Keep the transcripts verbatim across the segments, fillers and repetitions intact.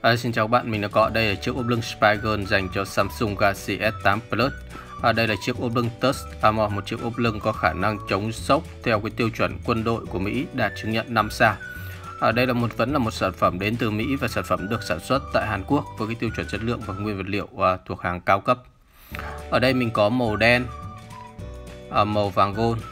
À, xin chào các bạn, mình đã có đây là chiếc ốp lưng Spigen dành cho Samsung Galaxy S tám Plus. À, đây là chiếc ốp lưng Touch Armor, một chiếc ốp lưng có khả năng chống sốc theo cái tiêu chuẩn quân đội của Mỹ, đạt chứng nhận năm sao. À, đây là một vẫn là một sản phẩm đến từ Mỹ và sản phẩm được sản xuất tại Hàn Quốc với cái tiêu chuẩn chất lượng và nguyên vật liệu à, thuộc hàng cao cấp. Ở đây mình có màu đen, à, màu vàng gold,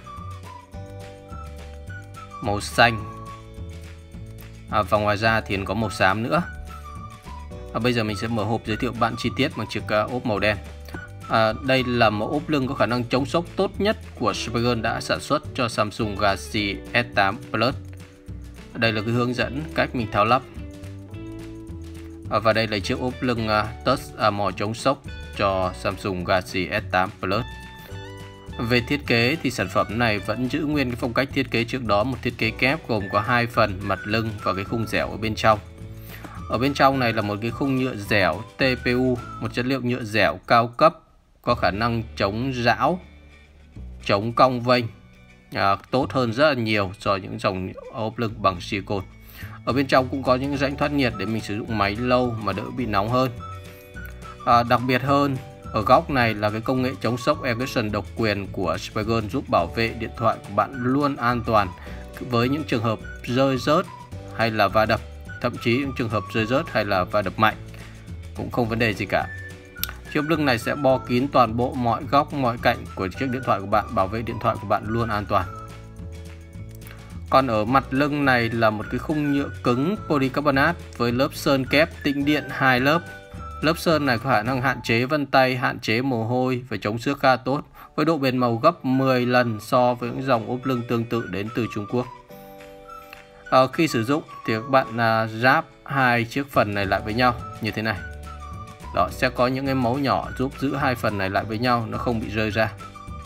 màu xanh, à, và ngoài ra thì có màu xám nữa. À, bây giờ mình sẽ mở hộp giới thiệu bạn chi tiết bằng chiếc uh, ốp màu đen. À, đây là một ốp lưng có khả năng chống sốc tốt nhất của Spigen đã sản xuất cho Samsung Galaxy S tám Plus. Đây là cái hướng dẫn cách mình tháo lắp. À, và đây là chiếc ốp lưng uh, Touch Armor chống sốc cho Samsung Galaxy S tám Plus. Về thiết kế thì sản phẩm này vẫn giữ nguyên cái phong cách thiết kế trước đó, một thiết kế kép gồm có hai phần, mặt lưng và cái khung dẻo ở bên trong. Ở bên trong này là một cái khung nhựa dẻo tê pê u, một chất liệu nhựa dẻo cao cấp có khả năng chống rão, chống cong vênh, à, tốt hơn rất là nhiều so với những dòng ốp lưng bằng silicone. Ở bên trong cũng có những rãnh thoát nhiệt để mình sử dụng máy lâu mà đỡ bị nóng hơn. À, đặc biệt hơn, ở góc này là cái công nghệ chống sốc encryption độc quyền của Spigen giúp bảo vệ điện thoại của bạn luôn an toàn với những trường hợp rơi rớt hay là va đập. Thậm chí những trường hợp rơi rớt hay là va đập mạnh cũng không vấn đề gì cả. Chiếc lưng này sẽ bo kín toàn bộ mọi góc, mọi cạnh của chiếc điện thoại của bạn, bảo vệ điện thoại của bạn luôn an toàn. Còn ở mặt lưng này là một cái khung nhựa cứng polycarbonate với lớp sơn kép tĩnh điện hai lớp. Lớp sơn này có khả năng hạn chế vân tay, hạn chế mồ hôi và chống xước khá tốt, với độ bền màu gấp mười lần so với những dòng ốp lưng tương tự đến từ Trung Quốc. À, khi sử dụng thì các bạn à, ráp hai chiếc phần này lại với nhau như thế này. Đó, sẽ có những cái mấu nhỏ giúp giữ hai phần này lại với nhau, nó không bị rơi ra.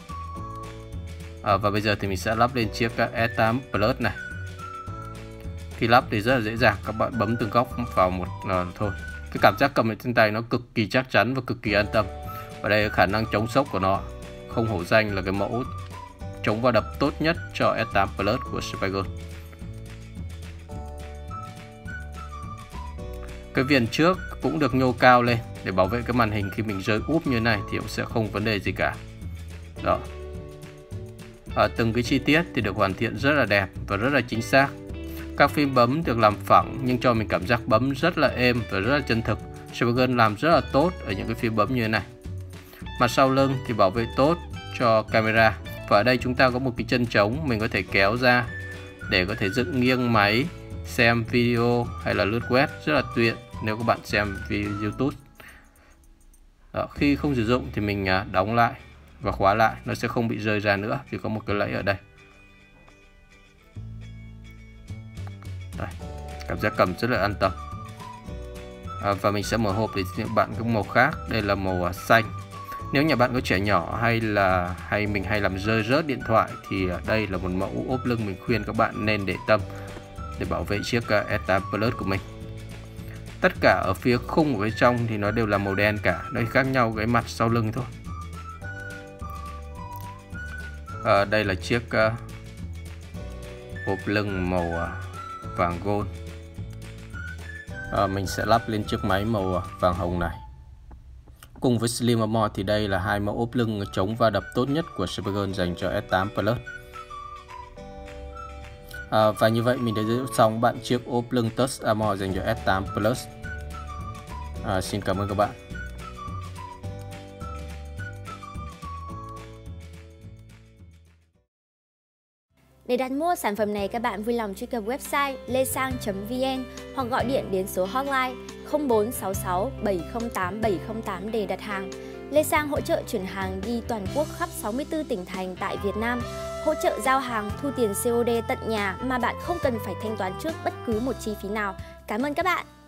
À, và bây giờ thì mình sẽ lắp lên chiếc S tám Plus này. Khi lắp thì rất là dễ dàng, các bạn bấm từng góc vào một à, thôi. Cái cảm giác cầm ở trên tay nó cực kỳ chắc chắn và cực kỳ an tâm. Và đây là khả năng chống sốc của nó, không hổ danh là cái mẫu chống va đập tốt nhất cho S tám Plus của Spigen. Cái viền trước cũng được nhô cao lên để bảo vệ cái màn hình khi mình rơi úp như thế này thì cũng sẽ không vấn đề gì cả. Đó. À, từng cái chi tiết thì được hoàn thiện rất là đẹp và rất là chính xác. Các phím bấm được làm phẳng nhưng cho mình cảm giác bấm rất là êm và rất là chân thực. Spigen làm rất là tốt ở những cái phím bấm như thế này. Mặt sau lưng thì bảo vệ tốt cho camera. Và ở đây chúng ta có một cái chân trống mình có thể kéo ra để có thể dựng nghiêng máy, xem video hay là lướt web rất là tiện nếu các bạn xem video YouTube. Đó, khi không sử dụng thì mình đóng lại và khóa lại, nó sẽ không bị rơi ra nữa vì có một cái lẫy ở đây. Đây, cảm giác cầm rất là an tâm. À, và mình sẽ mở hộp để cho bạn cái màu khác. Đây là màu xanh. Nếu nhà bạn có trẻ nhỏ hay là hay mình hay làm rơi rớt điện thoại thì đây là một mẫu ốp lưng mình khuyên các bạn nên để tâm để bảo vệ chiếc S tám Plus của mình. Tất cả ở phía khung ở bên trong thì nó đều là màu đen cả, nó khác nhau cái mặt sau lưng thôi. À, đây là chiếc uh, hộp lưng màu uh, vàng gold. À, mình sẽ lắp lên chiếc máy màu uh, vàng hồng này. Cùng với Slim Armor thì đây là hai mẫu ốp lưng chống va đập tốt nhất của Spigen dành cho S tám Plus. À, và như vậy mình đã giới thiệu xong bạn chiếc ốp lưng Touch Armor dành cho S tám Plus. À, xin cảm ơn các bạn. Để đặt mua sản phẩm này, các bạn vui lòng truy cập website lesang chấm vn hoặc gọi điện đến số hotline không bốn sáu sáu bảy không tám bảy không tám để đặt hàng. Lê Sang hỗ trợ chuyển hàng đi toàn quốc khắp sáu mươi tư tỉnh thành tại Việt Nam, hỗ trợ giao hàng, thu tiền xê ô đê tận nhà mà bạn không cần phải thanh toán trước bất cứ một chi phí nào. Cảm ơn các bạn!